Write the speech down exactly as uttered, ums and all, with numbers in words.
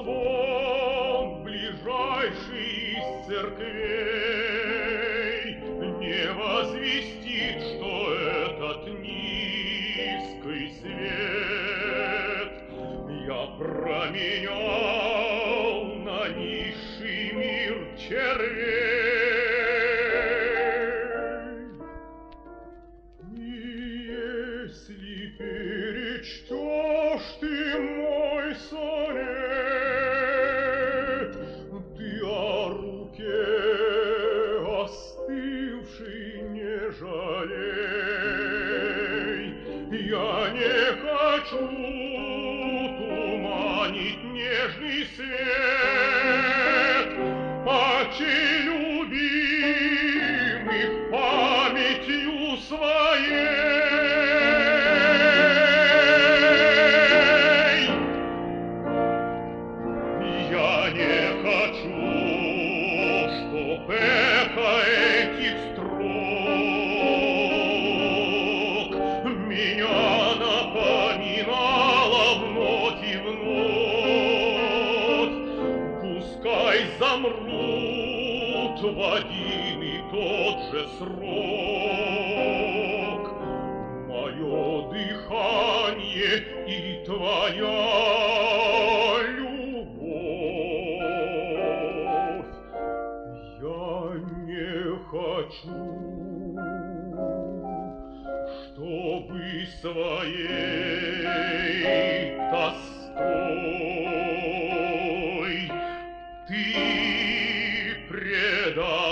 звон ближайший из церквей не возвестит, что этот низкий свет я променял на низший мир червей. И если перечтешь ты мой сонет, ты о руке остывшей не жалей. Я не хочу туманить нежный свет очей любимых памятью своей. Я не хочу, чтоб эхо этих строк меня напоминало вновь и вновь. Пускай замрут в один и тот же срок мое дыхание и твоя любовь. Я не хочу, чтобы своей тоской ты предал